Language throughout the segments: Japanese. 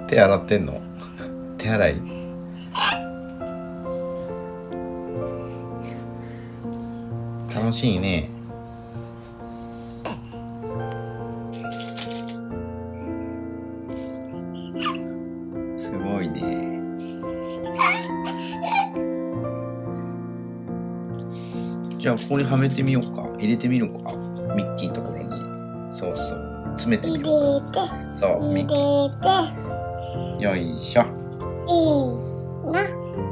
手洗ってんの？手洗い？楽しいね。すごいね。じゃあここにはめてみようか。入れてみるか。ミッキーのところに。そうそう。詰めてみようか。そう。ミッキー。よいしょ。 いいな。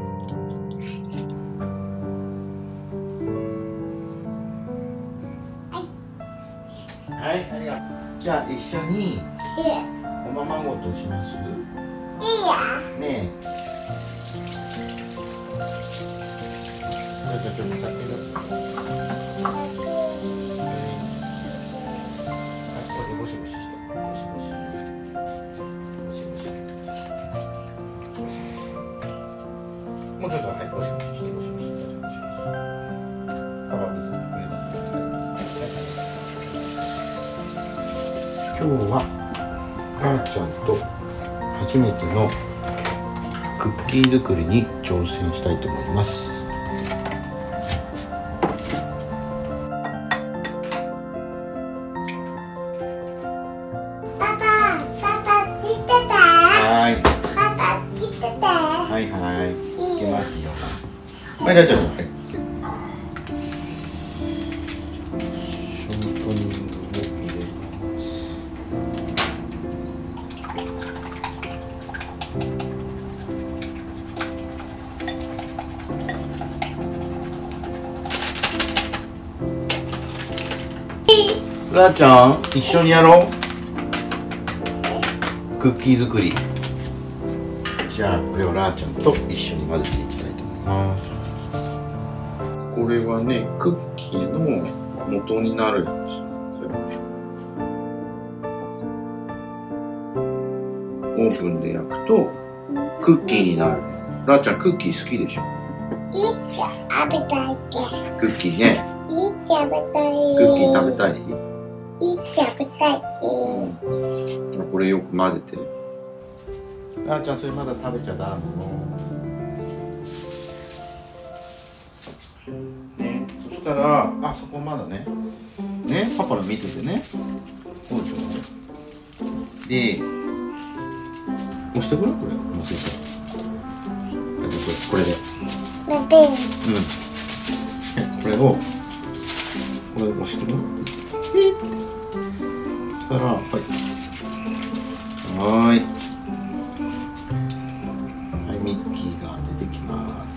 はい、ありがとう。じゃあ一緒におままごとします？ いいや。 ねえ。ちょっと使ってください。これゴシゴシして、ゴシゴシ。ゴシゴシ。ゴシゴシ。もうちょっと、はい、ゴシゴシして、ゴシゴシ。ゴシゴシ。パパ水くれます。今日はらーちゃんと初めてのクッキー作りに挑戦したいと思います。 パパ来てた。 はい。 パパ来てた。 はいはい。いきますよ。はい、らーちゃん、はい。ショートニングを入れます。らーちゃん、一緒にやろう。クッキー作り。じゃあこれをらーちゃんと一緒に混ぜていきたいと思います。これはね、クッキーの元になるやつ。オーブンで焼くとクッキーになる。らーちゃん、クッキー好きでしょ？ いっちゃ食べたいって。 クッキーね。 いっちゃ食べたい。 クッキー食べたい？ いっちゃ食べたいって。 これよく混ぜて。らーちゃん、それまだ食べちゃダメの。ね、そしたら、あ、そこまだね。ね、パパの見ててね。こうでしょ。で、押してごらん、これ。もうせて。これで。 ベン。 これを、これ押してごらん。そしたら、はい。はい、ミッキーが出てきます。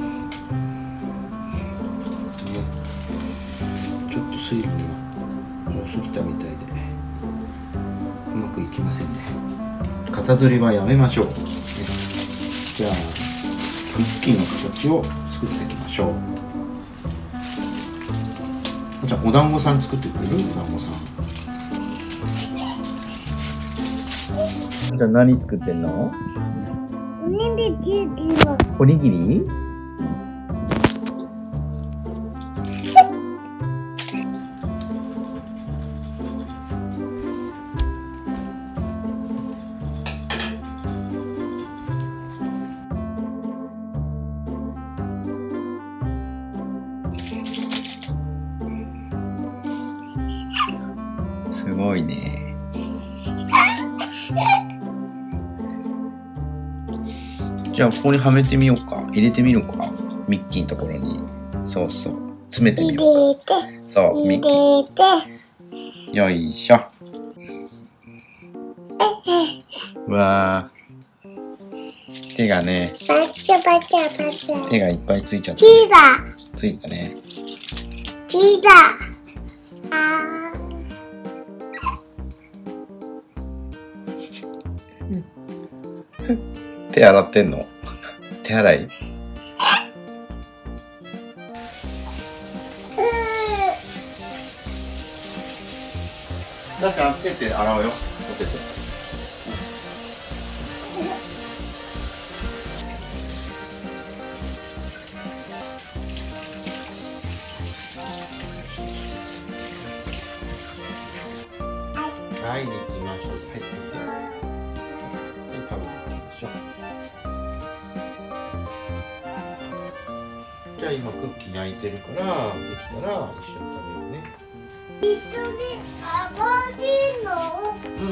ちょっと水分が多すぎたみたいでうまくいきませんね。型取りはやめましょう。じゃあクッキーの形を作っていきましょう。じゃあお団子さん作ってくれる？お団子さん。じゃあ何作ってんの？おにぎり？すごいね。じゃあここにはめてみようか。入れてみるか。ミッキーのところに。そうそう。詰めてみようか。そう、ミッキー。よいしょ。うわー。手がね。手がいっぱいついちゃった。ついたね。手洗ってんの？手洗い？らーちゃん、手洗おうよ。お手手。はい、できました。はい、食べしょう。じゃあ今クッキー焼いてるから、できたら一緒に食べようね。 一緒に上がるの？ うん。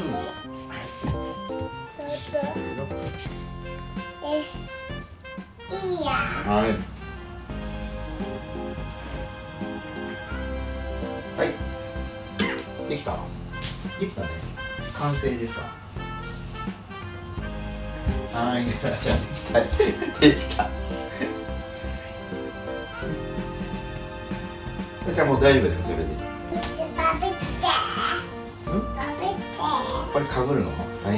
いいや。 はい。はい。できた。できたね。完成ですか。はい。じゃあできた。できた。じゃあもう大丈夫だよ、これで。 食べて。 うん？ 食べて。 これかぶるの？はい。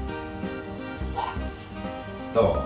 どう？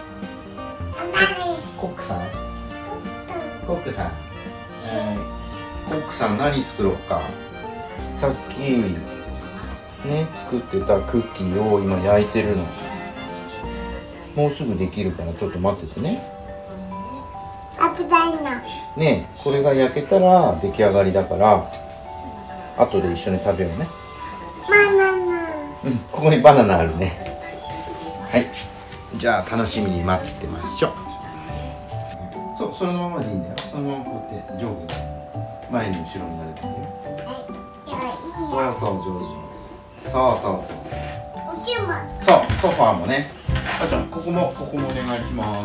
コックさん。コックさん。コックさん何作ろうか。さっきね作ってたクッキーを今焼いてるの。もうすぐできるからちょっと待っててね。 危ないな。 ねえ、これが焼けたら出来上がりだから後で一緒に食べようね。 バナナ。 うん、ここにバナナあるね。はい、じゃあ楽しみに待ってましょう。そう、そのままでいいんだよ。そのままこうやって上下に前に後ろになるんだよ。そうそう、上手。そうそうそう。 おきも。 そう、ソファーもね。あちゃん、ここもお願いします。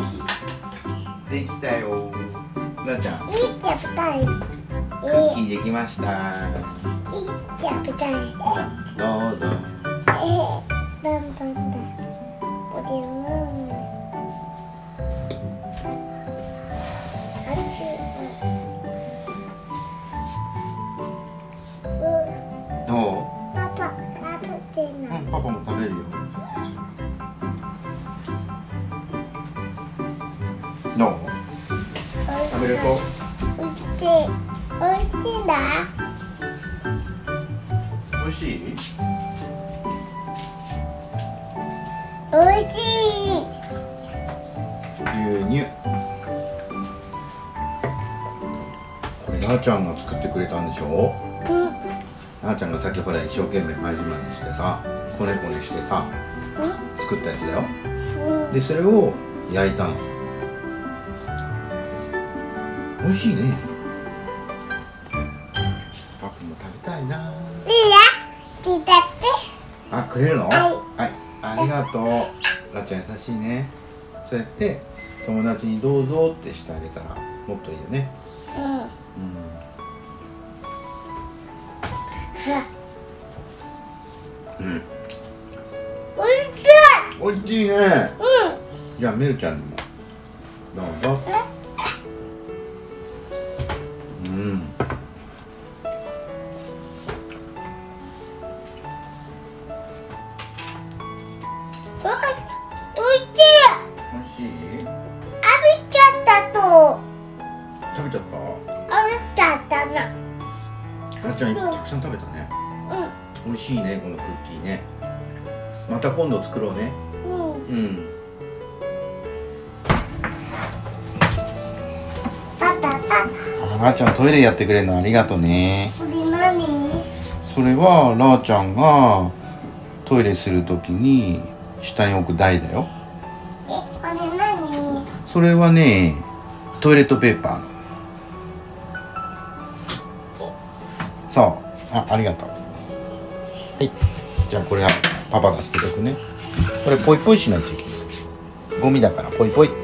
できたよ。なちゃん。 いい食べたい。 クッキーできました。 いい食べたい。 どうぞ。 どんどんだ。おでも。 どう？ パパ食べてない。 パパも食べるよ。どう？食べると？ おいしい。おいしいんだ。 美味しい？ おいしい。 牛乳。これなーちゃんが作ってくれたんでしょ？なーちゃんがさっきほら一生懸命前自慢にしてさ、こねこねしてさ、作ったやつだよ。でそれを焼いたの。美味しいね。パパも食べたいな。 いいや。聞いたって。 あ、くれるの？ はい。 はい、ありがとう。なーちゃん優しいね。そうやって友達にどうぞってしてあげたらもっといいよね。うん。 おいしい。 おいしいね。じゃあメルちゃんにもどうぞ。うん。 おいしい。 おいしい？ 食べちゃったと。 食べちゃっ食べちゃったな。 た？なーちゃんたくさん食べたね。美味しいね、このクッキーね。また今度作ろうね。うん。なーちゃんトイレやってくれるのありがとうね。 これ何？ それはなーちゃんがトイレするときに下に置く台だよ。 これ何？ それはね、トイレットペーパーの。そう、ありがとう。はい、じゃあこれはパパが捨てとくね。これポイポイしないといけない。ゴミだからポイポイ。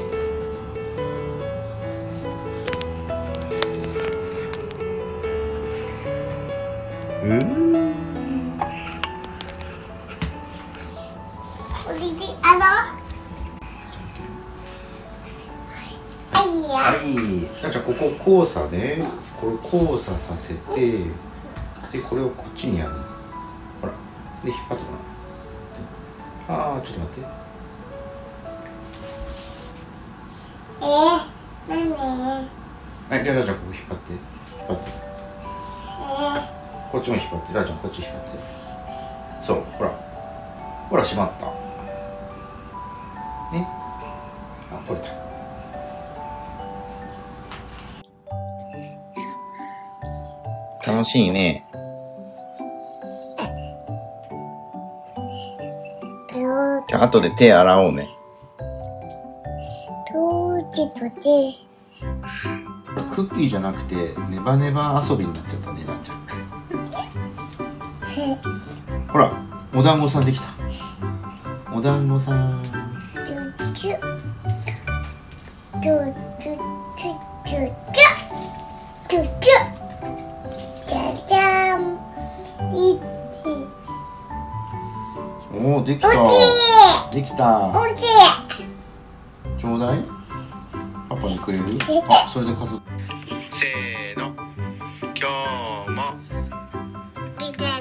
はい、じゃあここ交差で、これ交差させて、でこれをこっちにやる。ほら、で引っ張ってごらん。ちょっと待って。 何？ はい、じゃあここ引っ張って、引っ張って。こっちも引っ張って、ラーちゃんこっち引っ張って。そう、ほら、ほら閉まった。ね、取れた。楽しいね。 じゃあ後で手洗おうね。クッキーじゃなくてネバネバ遊びになっちゃったね、なっちゃん。ほら、お団子さんできた。お団子さん。 チュチュチュチュチュチュチュチュチュじゃじゃん。 おお、できた。できた。 おいしい。 ちょうだい。パパにくれる？あ、それで数。せーの。今日も。 見て。